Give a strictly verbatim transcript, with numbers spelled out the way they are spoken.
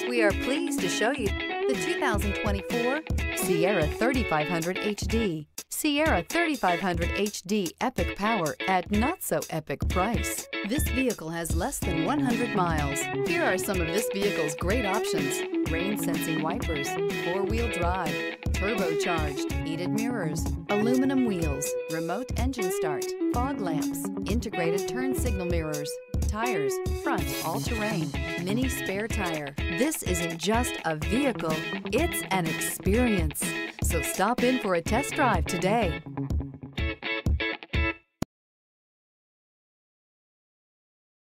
We are pleased to show you the two thousand twenty-four Sierra thirty-five hundred H D. Sierra thirty-five hundred H D epic power at not so epic price. This vehicle has less than one hundred miles. Here are some of this vehicle's great options: rain sensing wipers, four-wheel drive, turbocharged, heated mirrors, aluminum wheels, remote engine start, fog lamps, integrated turn signal mirrors, tires, front all-terrain, mini spare tire. This isn't just a vehicle, it's an experience. So stop in for a test drive today.